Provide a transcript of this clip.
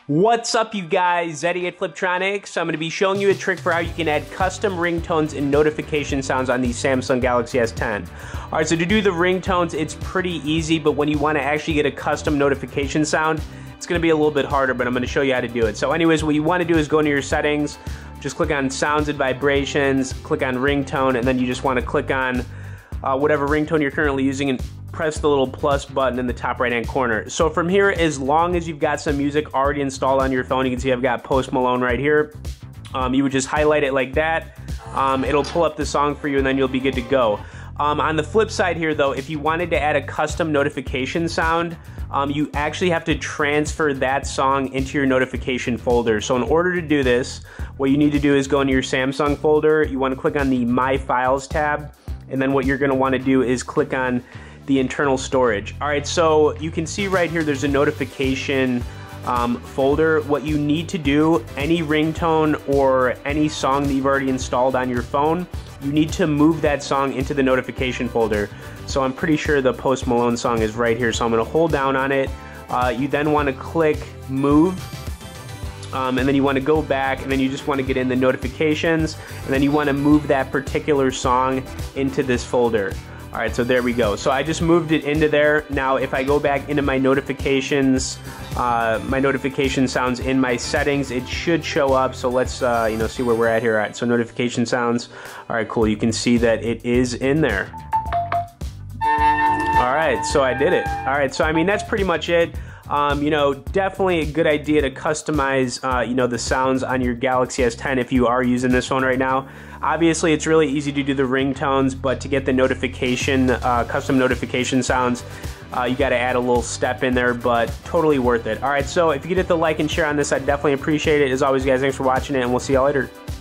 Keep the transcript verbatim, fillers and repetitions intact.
What's up, you guys? Eddie at Fliptronics. I'm going to be showing you a trick for how you can add custom ringtones and notification sounds on the Samsung Galaxy S ten. Alright, so to do the ringtones, it's pretty easy, but when you want to actually get a custom notification sound, it's going to be a little bit harder, but I'm going to show you how to do it. So anyways, what you want to do is go into your settings, just click on sounds and vibrations, click on ringtone, and then you just want to click on uh, whatever ringtone you're currently using and press the little plus button in the top right hand corner. So from here, as long as you've got some music already installed on your phone, you can see I've got Post Malone right here. Um, you would just highlight it like that. Um, it'll pull up the song for you and then you'll be good to go. Um, on the flip side here though, if you wanted to add a custom notification sound, um, you actually have to transfer that song into your notification folder. So in order to do this, what you need to do is go into your Samsung folder. You want to click on the My Files tab, and then what you're going to want to do is click on the internal storage. All right, so you can see right here there's a notification um, folder. What you need to do, any ringtone or any song that you've already installed on your phone, you need to move that song into the notification folder. So I'm pretty sure the Post Malone song is right here, so I'm going to hold down on it. Uh, you then want to click move, um, and then you want to go back, and then you just want to get in the notifications, and then you want to move that particular song into this folder. All right, so there we go. So I just moved it into there. Now, if I go back into my notifications, uh, my notification sounds in my settings, it should show up. So let's, uh, you know, see where we're at here. All right, so notification sounds. All right, cool. You can see that it is in there. All right, so I did it. All right, so I mean, that's pretty much it. Um, you know, definitely a good idea to customize, uh, you know, the sounds on your Galaxy S ten if you are using this phone right now. Obviously, it's really easy to do the ringtones, but to get the notification, uh, custom notification sounds, uh, you got to add a little step in there, but totally worth it. All right, so if you could hit the like and share on this, I'd definitely appreciate it. As always, guys, thanks for watching it, and we'll see y'all later.